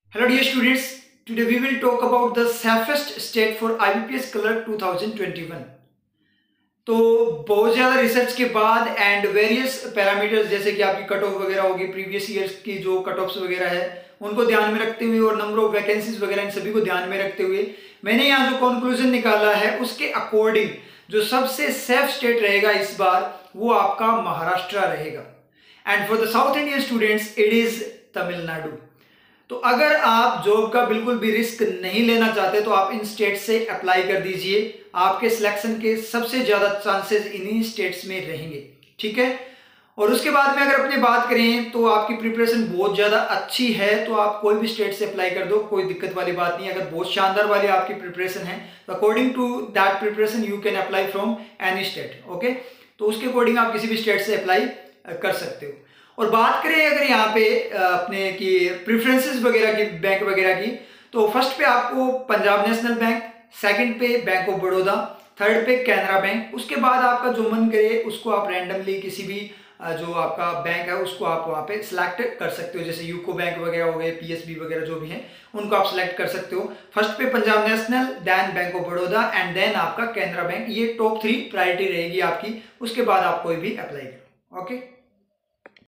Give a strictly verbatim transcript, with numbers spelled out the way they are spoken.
Hello dear students, today we will talk about the safest state for I B P S Clerk twenty twenty-one। तो बहुत ज़्यादा research के बाद and various parameters जैसे कि आपकी कट ऑफ वगैरह होगी, प्रीवियस ईयर्स की जो कट ऑफ्स वगैरह है उनको ध्यान में रखते हुए और नंबर ऑफ वैकेंसीज वगैरह इन सभी को ध्यान में रखते हुए मैंने यहाँ जो कंक्लूजन निकाला है उसके अकॉर्डिंग जो सबसे सेफ स्टेट रहेगा इस बार वो आपका महाराष्ट्र रहेगा। And for the south Indian students it is Tamil Nadu. तो अगर आप जॉब का बिल्कुल भी रिस्क नहीं लेना चाहते तो आप इन स्टेट से अप्लाई कर दीजिए, आपके सिलेक्शन के सबसे ज़्यादा चांसेस इन्हीं स्टेट्स में रहेंगे। ठीक है, और उसके बाद में अगर अपनी बात करें तो आपकी प्रिपरेशन बहुत ज़्यादा अच्छी है तो आप कोई भी स्टेट से अप्लाई कर दो, कोई दिक्कत वाली बात नहीं। अगर बहुत शानदार वाली आपकी प्रिपरेशन है तो according to that preparation you can apply from any state. Okay, तो उसके अकॉर्डिंग आप किसी भी स्टेट से अप्लाई कर सकते हो। और बात करें अगर यहाँ पे अपने की प्रेफरेंसेस वगैरह की, बैंक वगैरह की, तो फर्स्ट पे आपको पंजाब नेशनल बैंक, सेकंड पे बैंक ऑफ बड़ौदा, थर्ड पे कैनरा बैंक। उसके बाद आपका जो मन करे उसको आप रैंडमली किसी भी जो आपका बैंक है उसको आप वहाँ पे सिलेक्ट कर सकते हो, जैसे यूको बैंक वगैरह हो गए, पीएसबी वगैरह जो भी हैं उनको आप सिलेक्ट कर सकते हो। फर्स्ट पे Punjab national, then bank of Baroda and then आपका कैनरा बैंक। ये टॉप थ्री प्रायोरिटी रहेगी आपकी, उसके बाद आप कोई भी अप्लाई करो। ओके।